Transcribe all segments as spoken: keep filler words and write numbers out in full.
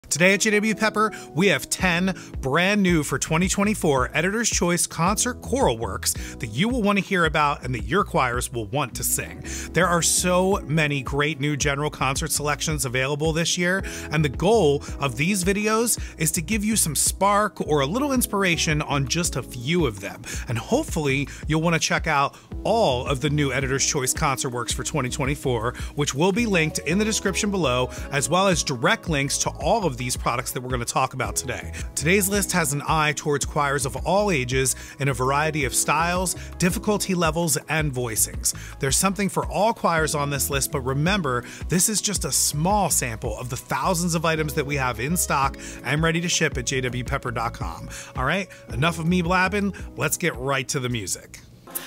Today at J W Pepper, we have ten brand new for twenty twenty-four Editor's Choice concert choral works that you will want to hear about and that your choirs will want to sing. There are so many great new general concert selections available this year, and the goal of these videos is to give you some spark or a little inspiration on just a few of them. And hopefully you'll want to check out all of the new Editor's Choice concert works for twenty twenty-four, which will be linked in the description below, as well as direct links to all of these products that we're going to talk about today. Today's list has an eye towards choirs of all ages in a variety of styles, difficulty levels, and voicings. There's something for all choirs on this list, but remember, this is just a small sample of the thousands of items that we have in stock and ready to ship at j w pepper dot com. All right, enough of me blabbing, let's get right to the music.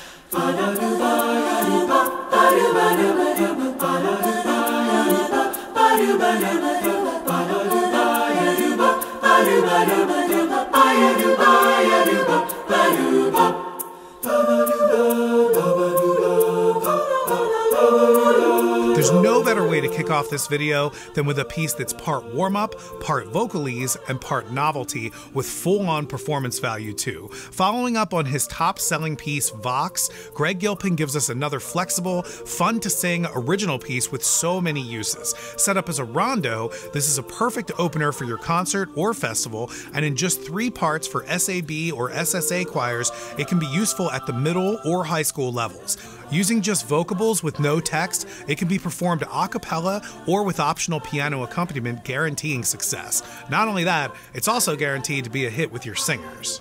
There's no better way to kick off this video than with a piece that's part warm-up, part vocalese, and part novelty with full-on performance value too. Following up on his top-selling piece, Vox, Greg Gilpin gives us another flexible, fun-to-sing original piece with so many uses. Set up as a rondo, this is a perfect opener for your concert or festival, and in just three parts for S A B or S S A choirs, it can be useful at the middle or high school levels. Using just vocables with no text, it can be performed a cappella or with optional piano accompaniment, guaranteeing success. Not only that, it's also guaranteed to be a hit with your singers.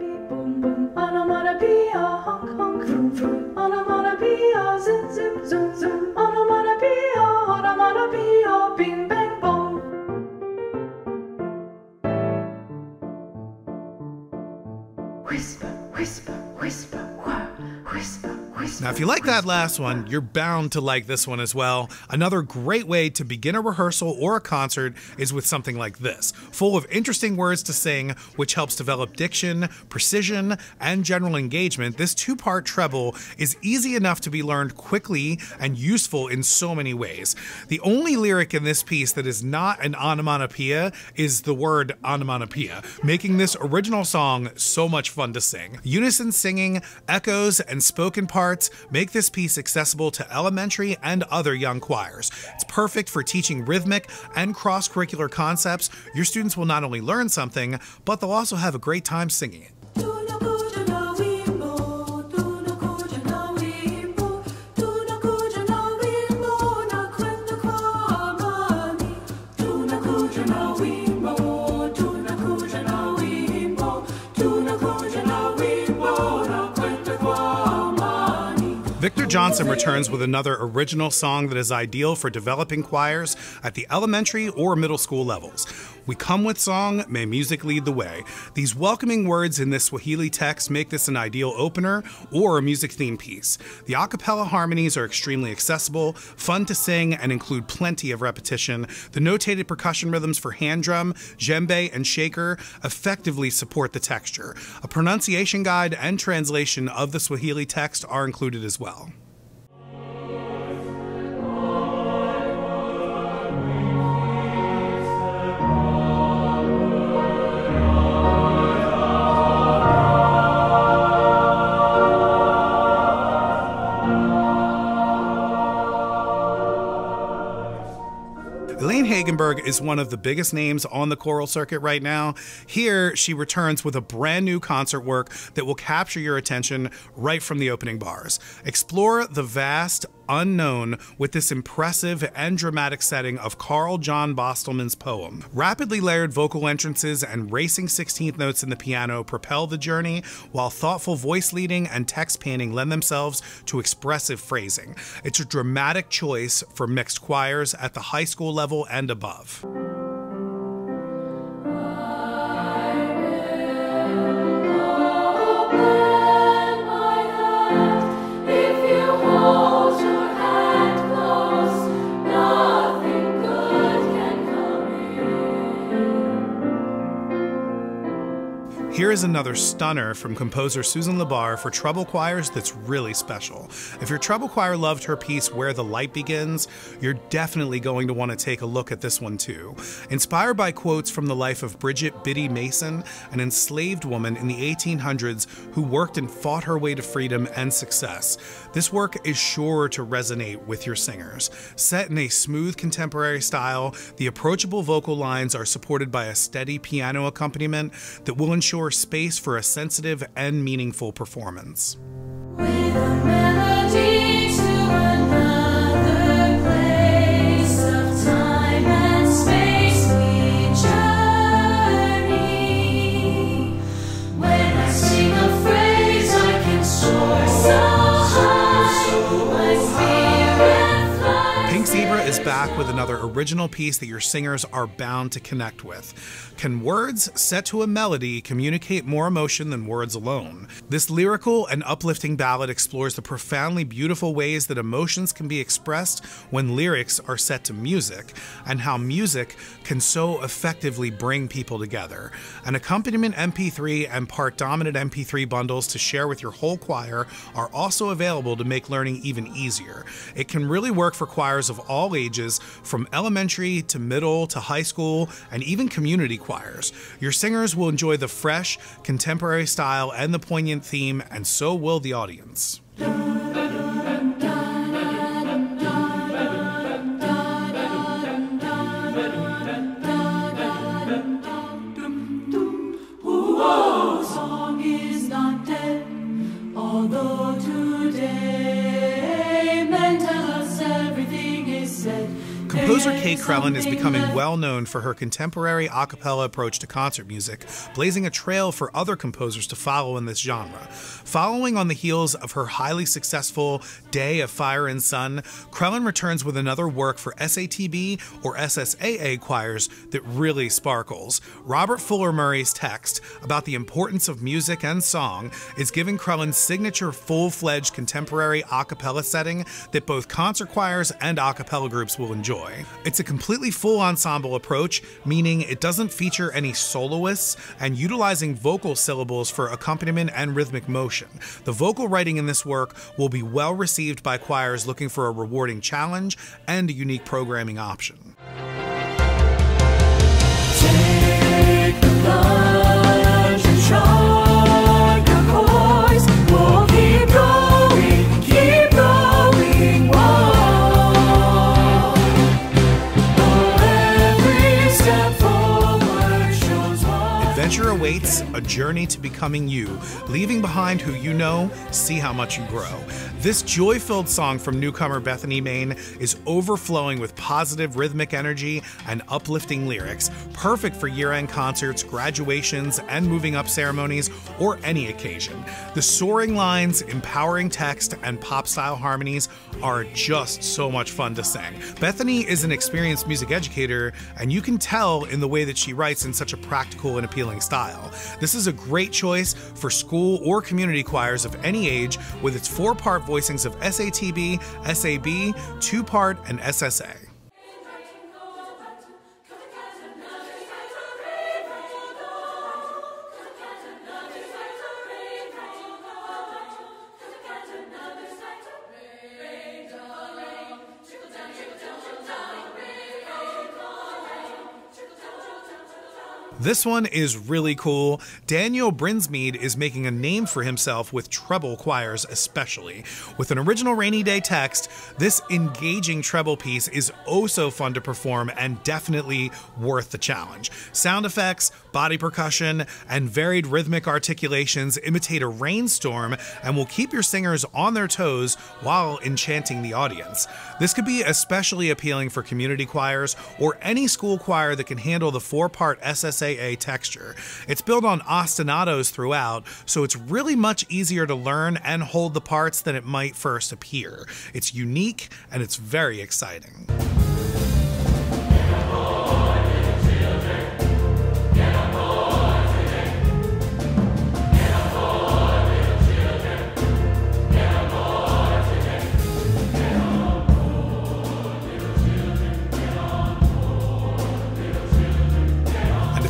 Whisper, whisper, whisper, whir, whisper, whisper. Now, if you like that last one, you're bound to like this one as well. Another great way to begin a rehearsal or a concert is with something like this, full of interesting words to sing, which helps develop diction, precision, and general engagement. This two-part treble is easy enough to be learned quickly and useful in so many ways. The only lyric in this piece that is not an onomatopoeia is the word onomatopoeia, making this original song so much fun to sing. Unison singing, echoes, and spoken parts make this piece accessible to elementary and other young choirs. It's perfect for teaching rhythmic and cross-curricular concepts. Your students will not only learn something, but they'll also have a great time singing it. Victor Johnson returns with another original song that is ideal for developing choirs at the elementary or middle school levels. We come with song, may music lead the way. These welcoming words in this Swahili text make this an ideal opener or a music theme piece. The a cappella harmonies are extremely accessible, fun to sing, and include plenty of repetition. The notated percussion rhythms for hand drum, djembe, and shaker effectively support the texture. A pronunciation guide and translation of the Swahili text are included as well. Hagenberg is one of the biggest names on the choral circuit right now. Here, she returns with a brand new concert work that will capture your attention right from the opening bars. Explore the vast unknown with this impressive and dramatic setting of Carl John Bostelman's poem. Rapidly layered vocal entrances and racing sixteenth notes in the piano propel the journey, while thoughtful voice leading and text panning lend themselves to expressive phrasing. It's a dramatic choice for mixed choirs at the high school level and above. Here is another stunner from composer Susan Labar for treble choirs that's really special. If your treble choir loved her piece Where the Light Begins, you're definitely going to want to take a look at this one too. Inspired by quotes from the life of Bridget Biddy Mason, an enslaved woman in the eighteen hundreds who worked and fought her way to freedom and success, this work is sure to resonate with your singers. Set in a smooth contemporary style, the approachable vocal lines are supported by a steady piano accompaniment that will ensure space for a sensitive and meaningful performance. With a melody to another place of time and space we journey. When I sing a phrase I can soar so high, my spirit flies. Pink Zebra is back with another original piece that your singers are bound to connect with. Can words set to a melody communicate more emotion than words alone? This lyrical and uplifting ballad explores the profoundly beautiful ways that emotions can be expressed when lyrics are set to music, and how music can so effectively bring people together. An accompaniment M P three and part dominant M P three bundles to share with your whole choir are also available to make learning even easier. It can really work for choirs of all ages, from elementary to middle to high school, and even community choirs. Your singers will enjoy the fresh, contemporary style and the poignant theme, and so will the audience. Whoa, song is not dead, although today men tell us everything is said. Composer Kate Krellin is becoming well known for her contemporary a cappella approach to concert music, blazing a trail for other composers to follow in this genre. Following on the heels of her highly successful Day of Fire and Sun, Krellin returns with another work for S A T B or S S A A choirs that really sparkles. Robert Fuller Murray's text about the importance of music and song is giving Krellin's signature full-fledged contemporary a cappella setting that both concert choirs and a cappella groups will enjoy. It's a completely full ensemble approach, meaning it doesn't feature any soloists, and utilizing vocal syllables for accompaniment and rhythmic motion. The vocal writing in this work will be well received by choirs looking for a rewarding challenge and a unique programming option. Take the plunge and try your voice. We'll keep going, keep going, whoa. Adventure awaits, a journey to becoming you, leaving behind who you know, see how much you grow. This joy-filled song from newcomer Bethany Main is overflowing with positive rhythmic energy and uplifting lyrics, perfect for year-end concerts, graduations, and moving up ceremonies, or any occasion. The soaring lines, empowering text, and pop-style harmonies are just so much fun to sing. Bethany is an experienced music educator, and you can tell in the way that she writes in such a practical and appealing style. This is a great choice for school or community choirs of any age, with its four-part voicings of S A T B, S A B, two-part, and S S A. This one is really cool. Daniel Brinsmead is making a name for himself with treble choirs especially. With an original Rainy Day text, this engaging treble piece is oh so fun to perform and definitely worth the challenge. Sound effects, body percussion, and varied rhythmic articulations imitate a rainstorm and will keep your singers on their toes while enchanting the audience. This could be especially appealing for community choirs or any school choir that can handle the four-part S S A A texture. It's built on ostinatos throughout, so it's really much easier to learn and hold the parts than it might first appear. It's unique and it's very exciting.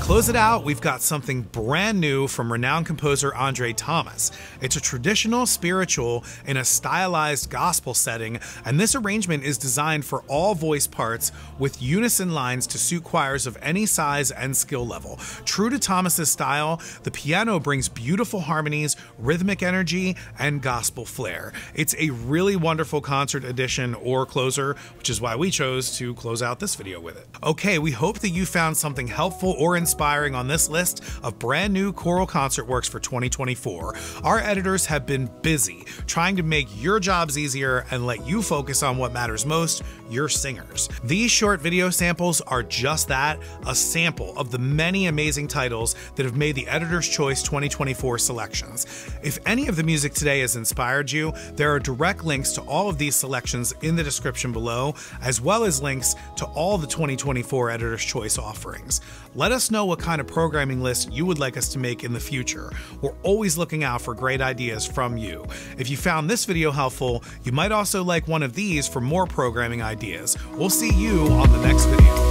close it out, we've got something brand new from renowned composer Andre Thomas. It's a traditional spiritual in a stylized gospel setting, and this arrangement is designed for all voice parts with unison lines to suit choirs of any size and skill level. True to Thomas's style, the piano brings beautiful harmonies, rhythmic energy, and gospel flair. It's a really wonderful concert edition or closer, which is why we chose to close out this video with it. Okay, we hope that you found something helpful or inspiring on this list of brand new choral concert works for twenty twenty-four. Our editors have been busy trying to make your jobs easier and let you focus on what matters most, your singers. These short video samples are just that, a sample of the many amazing titles that have made the Editor's Choice twenty twenty-four selections. If any of the music today has inspired you, there are direct links to all of these selections in the description below, as well as links to all the twenty twenty-four Editor's Choice offerings. Let us know what kind of programming list you would like us to make in the future. We're always looking out for great ideas from you. If you found this video helpful, you might also like one of these for more programming ideas. We'll see you on the next video.